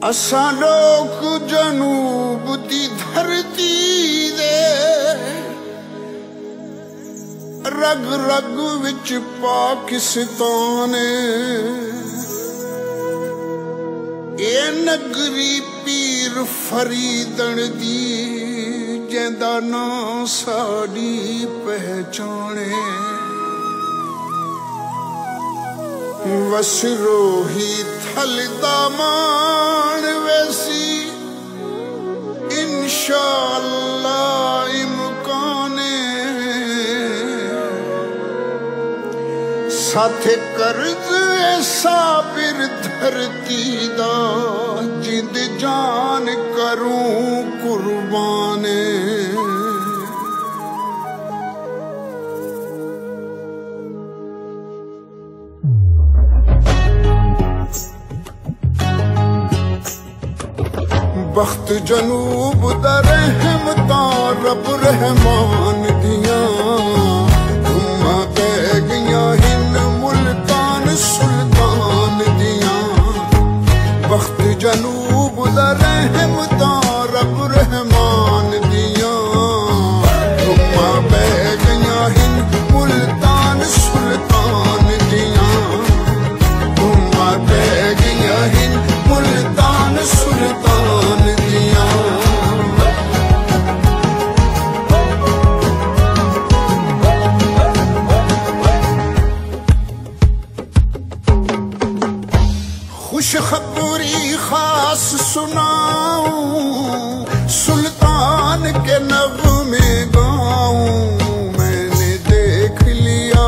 असा लोग जनूब दी धरती दे रग रग विच पाकिस्तान ए नगरी पीर फरीदन दी जेंदा ना साडी पहचाने वसरो ही थलदा मान वैसी इंशाअल्लाह इमकाने साथे कर्ज ऐसा फिर धरती दा जिंद जान करूं कुर्बाने बख्त जनूब दा रहमता रब रहमान दिया धुम्मा पै गईया हिन मुल्तान सुल्तान दिया बख्त जनूब दा रहमता रब रहमान दिया धुम्मा पै गईया हिन मुल्तान सुल्तान दिया धुम्मा पै गईया हिन मुल्तान सुल्तान खुशखबरी खास सुनाऊं सुल्तान के नग़्मे गाऊं मैंने देख लिया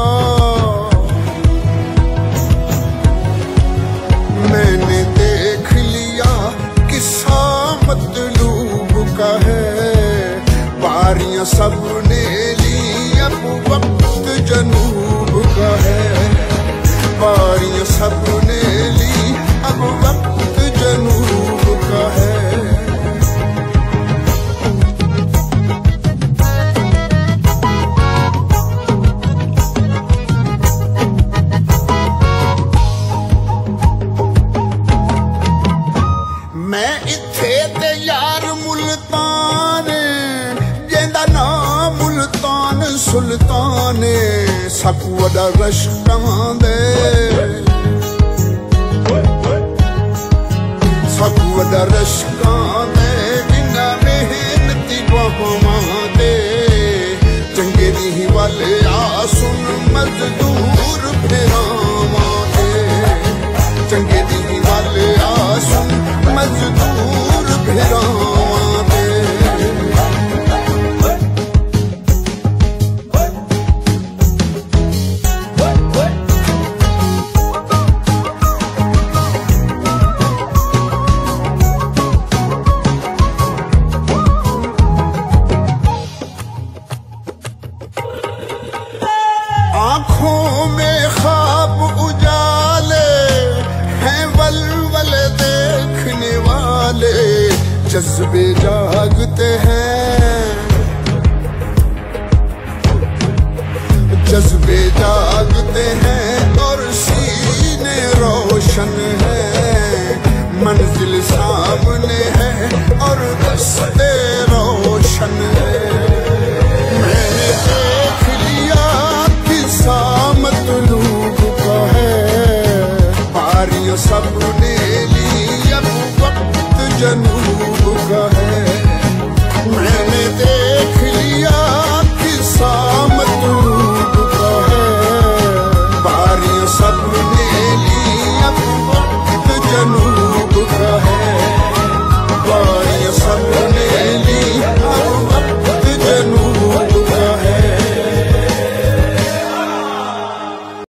किस्सा मतलूब का है बारियां सबने ली अब वक्त जनूब का है बारियां सबने ली अब वक्त जनूब का है मैं इत्थे ते यार मुल्तान जेंदा नाम मुल्तान सुल्तान सब वड़ा रश्कां दे सब वड़ा रश्कां दे बिना मेहनती बहमां दे चंगे दी वाले आ सुन मजदूर फिरावां दे चंगे दी वाले आ सुन मजदूर फिरावां दे आँखों में ख्वाब उजाले हैं वलवल देखने वाले जज्बे जागते हैं जज्बे जागते हैं और सीने रोशन है मंजिल सामने है और रास्ते रोशन है मैंने देख लिया किस्सा मतलूब का है बारियां सबने ली अब वक्त जनूब का है मैंने